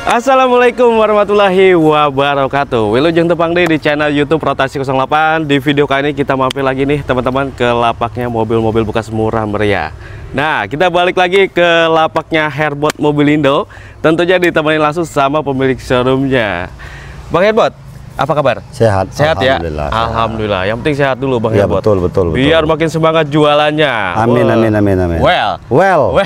Assalamualaikum warahmatullahi wabarakatuh. Wilujeng tepang deh di channel YouTube Rotasi 08. Di video kali ini kita mampir lagi nih teman-teman ke lapaknya mobil-mobil bekas murah meriah. Nah, kita balik lagi ke lapaknya Herbot Mobilindo. Tentunya ditemani langsung sama pemilik showroomnya. Bang Herbot, apa kabar? Sehat. Sehat ya? Alhamdulillah. Alhamdulillah. Yang penting sehat dulu Bang Ya, Herbot. betul. Biar makin semangat jualannya. Amin, Wah. amin. Well.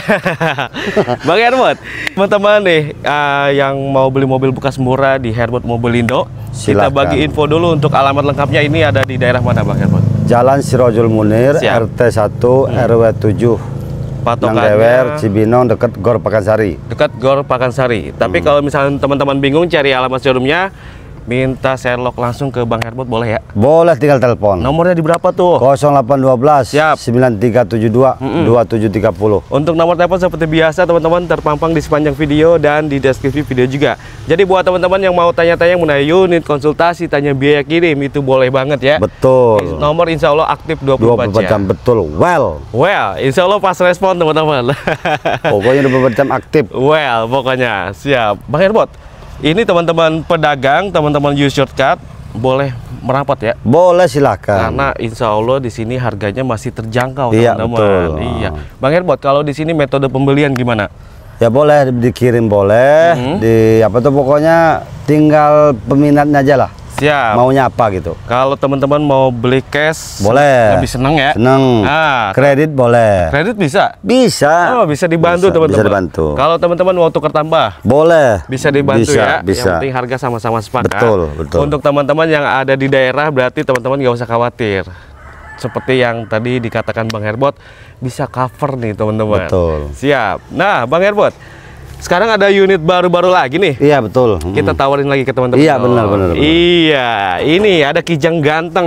Bang Herbot, teman-teman nih yang mau beli mobil bekas murah di Herbot Mobilindo, kita Silakan. bagi info dulu untuk alamat lengkapnya. Ini ada di daerah mana Bang Herbot? Jalan Sirojul Munir, Siap. RT 1 RW 7 Patokannya Nangdewer, Cibinong, dekat Gor Pakansari. dekat Gor Pakansari. Tapi kalau misalnya teman-teman bingung cari alamat showroomnya, minta Sherlock langsung ke Bang Herbot boleh ya? Boleh, tinggal telepon. Nomornya di berapa tuh? 0812 Siap. 9372 2730. Untuk nomor telepon seperti biasa teman-teman terpampang di sepanjang video dan di deskripsi video juga. Jadi buat teman-teman yang mau tanya-tanya mengenai unit, konsultasi, tanya biaya kirim, itu boleh banget ya. Betul. Nomor insya Allah aktif 24 jam. Betul. Well, Insya Allah pas respon teman-teman. pokoknya 24 jam aktif. Pokoknya siap. Bang Herbot, ini teman-teman pedagang, teman-teman use shortcut boleh merapat ya. Boleh, silakan. Karena insya Allah di sini harganya masih terjangkau Iya, teman-teman. betul. Iya. Bang Herbot, kalau di sini metode pembelian gimana? Ya boleh dikirim, boleh. Di apa tuh, pokoknya tinggal peminatnya aja lah. Siap. Maunya apa gitu. Kalau teman-teman mau beli cash, Boleh. lebih seneng ya. Seneng. Ah, Kredit boleh. kredit bisa. Bisa. Oh, bisa dibantu teman-teman. Bisa dibantu. Kalau teman-teman mau tukar tambah, Boleh. bisa dibantu ya. Bisa. Yang penting harga sama-sama sepakat. Betul. Untuk teman-teman yang ada di daerah, berarti teman-teman nggak usah khawatir. Seperti yang tadi dikatakan Bang Herbot, bisa cover nih teman-teman. Betul. Siap. Nah, Bang Herbot, sekarang ada unit baru-baru lagi nih. Iya, betul. Kita tawarin lagi ke teman-teman. Iya, benar. Iya, ini ada Kijang ganteng.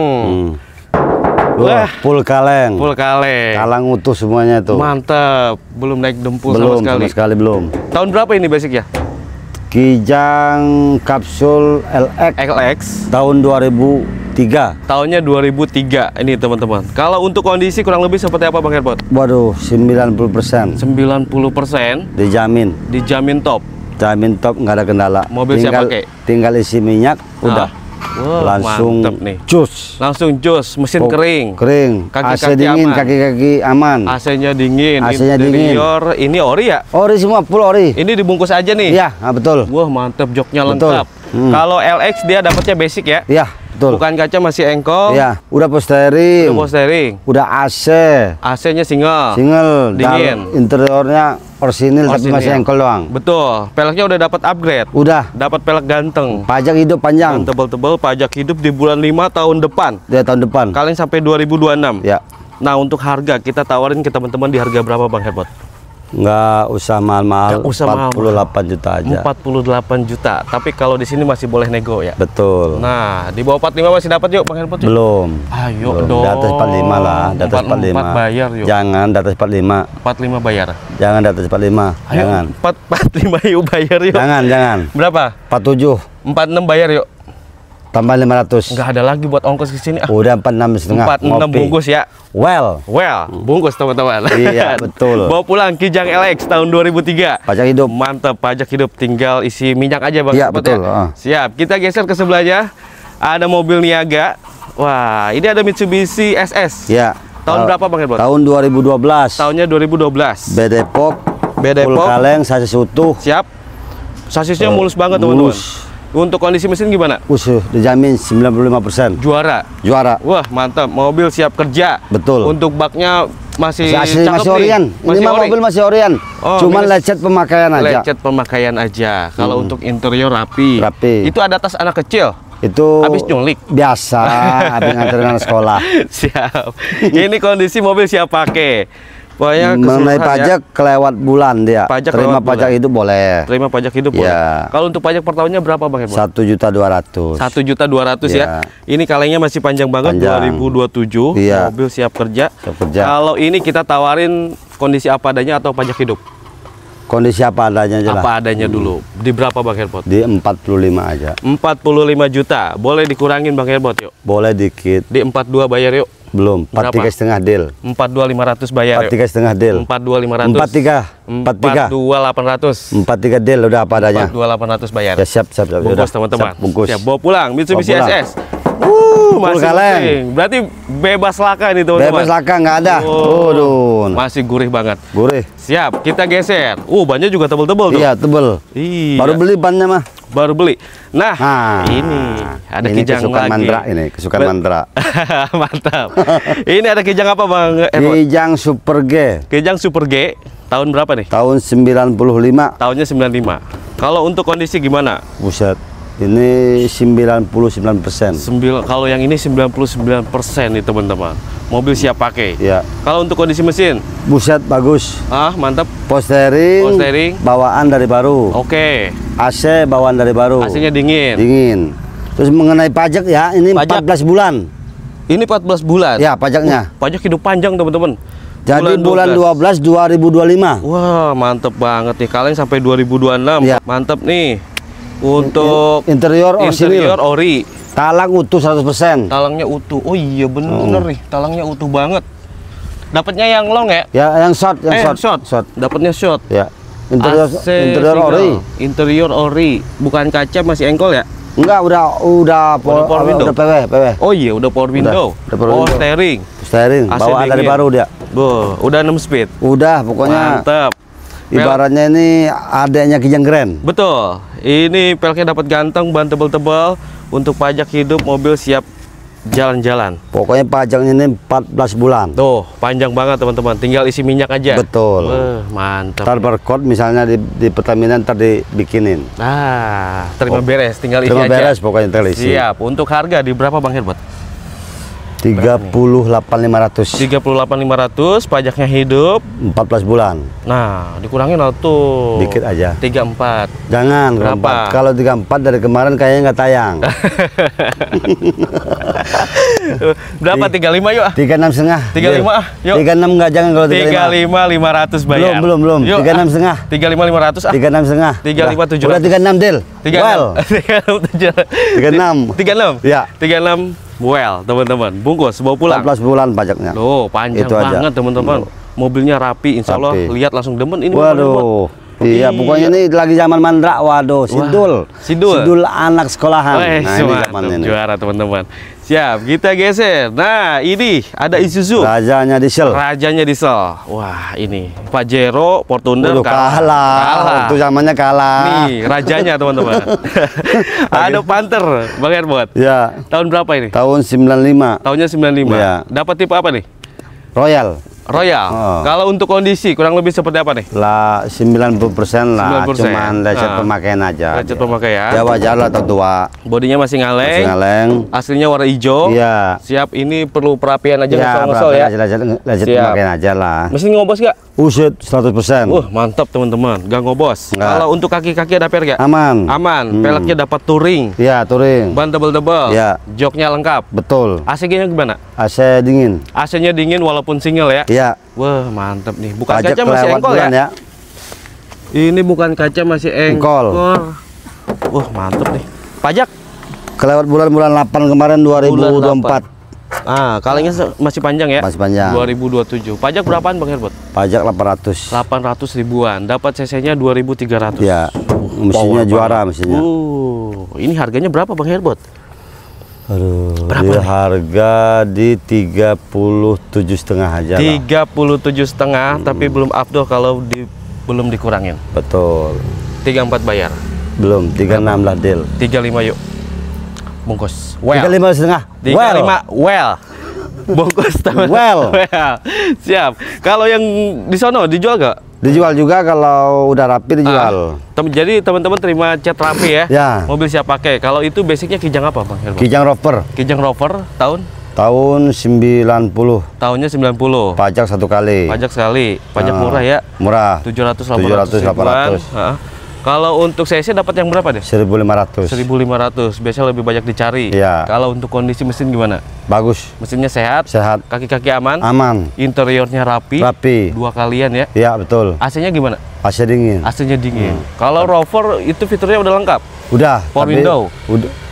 Wah, full kaleng. Full kaleng. Kalang utuh semuanya tuh. Mantap. Belum naik dempul Belum, sama sekali. belum. Tahun berapa ini basic ya? Kijang kapsul LX LX. tahun 2003. Tahunnya 2003 ini teman-teman. Kalau untuk kondisi kurang lebih seperti apa Bang Herbot? Waduh, 90%. 90% Dijamin. dijamin top. Jamin top, nggak ada kendala. Mobil siap pakai? Tinggal isi minyak, udah. Wah, Langsung mantep nih. cus. Langsung jos, mesin kering. Kering. Kaki-kaki AC dingin, aman. kaki-kaki aman. AC-nya dingin, AC-nya dingin. interior ini ori ya? Ori semua, full ori. Ini dibungkus aja nih. Iya, betul. Wah, mantep, joknya Betul. lengkap. Kalau LX dia dapatnya basic ya? Iya, betul. Bukan kaca, masih engkol. Iya, udah posteering. Udah steering. Udah AC. AC-nya single. Single. Dingin. Interiornya orsinil tapi masih Orsinil. engkol doang. Betul. Peleknya udah dapat upgrade. Udah. Dapat pelek ganteng. Pajak hidup panjang. Tebel-tebel, pajak hidup di bulan 5 tahun depan. Dia tahun depan. Kalian sampai 2026. Ya. Nah, untuk harga kita tawarin ke teman-teman di harga berapa Bang Herbot? Nggak usah mahal-mahal. Nggak usah mahal-mahal. 48 juta aja. 48 juta. Tapi kalau di sini masih boleh nego ya. Betul. Nah, di bawah 45 masih dapat yuk Bang Herbot yuk. Belum. Ayo Belum. dong. Di atas 45 lah. Di atas 45. 44 bayar yuk. Jangan di atas 45. 45 bayar. Jangan di atas 45. Ayo, Jangan. 45 yuk bayar yuk. Jangan. Berapa? 47. 46 bayar yuk. Tambah 500. Nggak ada lagi buat ongkos ke sini. Udah 46,5. 46 bungkus ya. Well. Bungkus teman-teman. Iya, betul. Bawa pulang Kijang LX tahun 2003. Pajak hidup. Mantap, pajak hidup, tinggal isi minyak aja Bang. Iya, Herbot betul. ya. Siap, kita geser ke sebelahnya. Ada mobil niaga. Wah, ini ada Mitsubishi SS. Ya. Tahun berapa Bang Herbot? Tahun 2012. Tahunnya 2012. B-Depok. B-Depok. Full kaleng, sasis utuh. Siap. Sasisnya mulus banget teman-teman. Mulus. Untuk kondisi mesin gimana? Dijamin 95%. Juara. Juara. Mantap. Mobil siap kerja. Betul. Untuk baknya masih Masih cakep nih. orian. Masih Ini mah ori. mobil masih orian. Oh, Cuman minus- lecet pemakaian aja. Lecet pemakaian aja. Kalau untuk interior rapi. Rapi. Itu ada tas anak kecil. Itu Habis nyulik. biasa. Habis nganterin anak sekolah. Siap. Ini kondisi mobil siap pakai. Pokoknya Mengenai keseluruhan ya. pajak kelewat bulan dia. Pajak Terima lewat pajak bulan. itu boleh. Terima pajak hidup Iya. boleh. Kalau untuk pajak per tahunnya berapa Bang Herbot? 1.200.000. 1.200.000 ya. Iya. Ini kalengnya masih panjang banget. Panjang. 2027. Iya. Mobil siap kerja. Siap kerja. Kalau ini kita tawarin kondisi apa adanya atau pajak hidup? Kondisi apa adanya aja lah. Apa adanya dulu. Di berapa Bang Herbot? Di 45 aja. 45 juta. Boleh dikurangin Bang Herbot yuk. Boleh dikit. Di 42 bayar yuk. Belum. 43,5 deal. 42.500 bayar. 43,5 deal. 42.500. 43. 42.800. 43 deal udah apa adanya. 42.800 bayar. Ya, siap. Bungkus teman-teman. Bungkus. Siap, bawa pulang Mitsubishi Bawa pulang. SS. Masih kaleng. penting. Berarti bebas laka nih teman-teman. Bebas laka nggak ada. Waduh. Masih gurih banget. Gurih. Siap, kita geser. Bannya juga tebel-tebel tuh. Iya, tebel. Iya. Baru beli bannya mah. Baru beli. Nah, ini ada ini kijang kesukaan lagi. Mandra ini, kesukaan Mandra. Mantap. Ini ada kijang apa Bang? Kijang Super G. Kijang Super G. Tahun berapa nih? Tahun 95. Tahunnya 95. Kalau untuk kondisi gimana? Buset. Ini 99%. Kalau yang ini 99% nih teman-teman. Mobil siap pakai. Ya. Kalau untuk kondisi mesin? Buset, bagus. Mantap. Power bawaan dari baru. Oke. AC bawaan dari baru. AC-nya dingin. Dingin. Terus mengenai pajak ya, ini Pajak. 14 bulan. Ini 14 bulan. Ya, pajaknya. Pajak hidup panjang teman-teman. Jadi bulan 12 2025. Wah, mantep banget nih. Kalian sampai 2026. Ya. Mantep nih. Untuk interior ori. Talang utuh 100%. Talangnya utuh. Oh iya bener nih. Talangnya utuh banget. Dapatnya yang long ya? Ya, yang short, short. Dapatnya short. Ya. Interior ori. Interior ori. Bukan kaca, masih engkol ya? Enggak, udah power window. Udah PW. Oh iya, udah power window. Udah power window. Steering. Bawaan dari baru dia. Udah 6 speed. Udah, pokoknya. Mantap. Ibaratnya ini adanya Kijang Grand. Betul. Ini peleknya dapat ganteng, ban tebal-tebal. Untuk pajak hidup, mobil siap jalan-jalan. Pokoknya pajaknya ini 14 bulan. Tuh, panjang banget teman-teman. Tinggal isi minyak aja. Betul. Mantap. Ntar barcode misalnya di Pertamina ntar dibikinin. Terima beres, tinggal isi terima aja. beres pokoknya tinggal isi. Siap. Untuk harga di berapa Bang Herbert? 38.500. 38.500, pajaknya hidup 14 bulan. Nah, dikurangin tuh. Dikit aja. 34. Jangan. Berapa? Kalau 34 dari kemarin kayaknya nggak tayang. Berapa? 35 yuk. 36,5. 35 yuk. 36 nggak, jangan kalau 35.500 bayar. Belum. 36,5. 35.500 36,5. 35.700. Udah 36 deal. 36. 36. Ya. 36. Well, teman-teman, bungkus bawa pulang. 14 bulan pajaknya. Loh, panjang Itu aja. banget teman-teman. Mobilnya rapi, insya Allah. Lihat langsung demen ini. Waduh. Iya, pokoknya ini lagi zaman Mandra. Waduh, Sidul anak sekolahan. Nah, ini zamannya ini. Juara teman-teman. Siap, kita geser. Nah, ini ada Isuzu. Rajanya diesel. Wah, ini Pajero, Fortuner kalah. Itu zamannya kalah. Nih, rajanya teman-teman. Ada Panther, Bang Herbert. Ya. Tahun berapa ini? Tahun 95. Tahunnya 95. Ya. Dapat tipe apa nih? Royal. Kalau untuk kondisi kurang lebih seperti apa nih? Lah 90% lah, 90%. cuman lecet pemakaian aja. Lecet pemakaian. Ya wajar lah, tahun tua. Bodinya masih ngaleng. Aslinya warna hijau. Iya. Siap, ini perlu perapian aja, ya, ngosol ya. Lecet pemakaian aja lah. Mesin ngobos gak? Uset 100%. Mantap teman-teman, gak ngobos. Kalau untuk kaki-kaki ada per gak? Aman. Peleknya dapat touring. Iya, touring. Ban tebel-tebel. Ya. Joknya lengkap. Betul. AC-nya gimana? AC dingin. AC-nya dingin walaupun single ya. Iya. Wah, mantap nih. Bukan pajak kaca masih engkol ya? Ini bukan kaca masih engkol. Wah, mantap nih. Pajak kelewat bulan-bulan 8 kemarin 2024. Kalengnya masih panjang ya? Masih panjang. 2027. Pajak berapaan Bang Herbert? Pajak 800. 800 ribuan. Dapat CC-nya 2300. Ya. Mesinnya juara mesinnya. Ini harganya berapa Bang Herbert? Aduh, dia harga di 37,5 aja lah. 37,5, tapi belum afdol kalau belum dikurangin. Betul. 34 bayar. Belum, 36 lah deal. 35 yuk. Bungkus. 35,5. 35 well. Bungkus teman. Well. Siap. Kalau yang di sono dijual gak? Dijual juga, kalau udah rapi dijual. Jadi teman-teman terima cat rapi ya. Ya. Mobil siap pakai. Kalau itu basicnya Kijang apa Bang Herbert? Kijang Rover. Kijang Rover tahun? Tahun 90. Tahunnya 90. Pajak 1 kali. Pajak sekali. Pajak murah ya? Murah. 700-800. Kalau untuk CC dapat yang berapa deh? 1.500. 1.500. Biasanya lebih banyak dicari. Iya. Kalau untuk kondisi mesin gimana? Bagus. Mesinnya sehat. Sehat. Kaki-kaki aman. Aman. Interiornya rapi. Rapi. 2 kalian ya? Iya, betul. AC-nya gimana? AC dingin. AC-nya dingin. Kalau Rover itu fiturnya udah lengkap? Udah. Power window?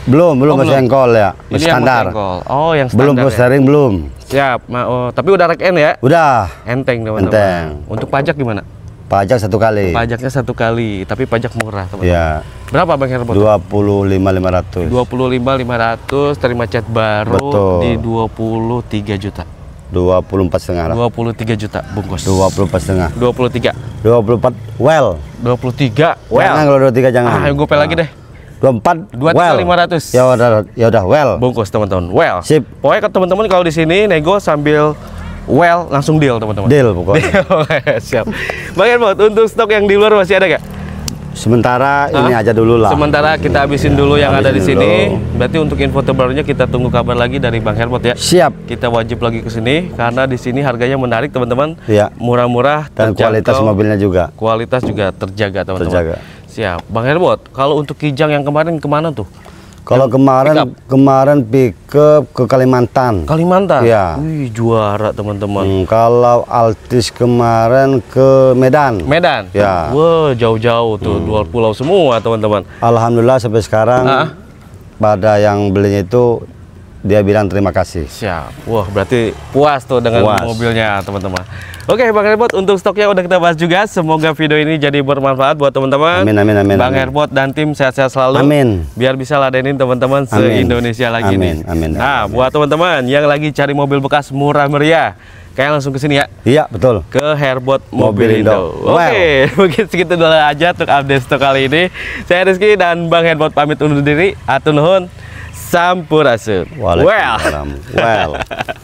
Belum belum. masih engkol ya. Ini Masih yang standar. engkol. Oh, yang standar. Belum ya? full steering belum. Siap. Tapi udah rek N ya? Udah. Enteng teman-teman. Enteng. Untuk pajak gimana? Pajak 1 kali. Pajaknya 1 kali, tapi pajak murah teman-teman. Ya. Berapa Bang Herbot? 25.500. 25.500 terima cat baru. Betul. Di 23 juta. 24,5 lah. 23 juta bungkus. 24,5. 23. 24 well. 23. Jangan kalau 23 jangan. Ah, gue pel lagi deh. 24 23 well. 500. Ya udah well. Bungkus teman-teman. Well. Sip. Pokoknya teman-teman kalau di sini nego sambil well langsung deal teman-teman. Deal pokoknya. Siap. Bang Herbot, untuk stok yang di luar masih ada gak? Sementara ini aja dulu lah. Sementara kita habisin dulu yang ada di habisin sini. dulu. Berarti untuk info terbarunya kita tunggu kabar lagi dari Bang Herbot ya. Siap. Kita wajib lagi ke sini karena di sini harganya menarik teman-teman. Iya. Murah-murah Dan terjangkau. kualitas mobilnya juga. Kualitas juga terjaga teman-teman. Terjaga. Siap. Bang Herbot, kalau untuk Kijang yang kemarin kemana tuh? Kalau kemarin pick up ke Kalimantan. Kalimantan. Iya. Wih, juara teman-teman. Kalau Altis kemarin ke Medan. Medan. Ya. Wah, jauh-jauh tuh, luar pulau semua teman-teman. Alhamdulillah sampai sekarang pada yang belinya itu dia bilang terima kasih. Siap. Wah, berarti puas tuh dengan Puas. mobilnya teman-teman. Oke, Bang Herbot, untuk stoknya udah kita bahas juga. Semoga video ini jadi bermanfaat buat teman-teman. Amin. Bang Herbot dan tim sehat-sehat selalu. Amin. Biar bisa ladenin teman-teman se-Indonesia lagi nih. Amin. Nah, buat teman-teman yang lagi cari mobil bekas murah meriah, kayak langsung ke sini ya. Iya, betul. Ke Herbot Mobilindo. Mobilindo. Oke, mungkin segitu dulu aja untuk update stok kali ini. Saya Rizky dan Bang Herbot pamit undur diri. Atur nuhun. Sampurasun. Waalaikumsalam. Well.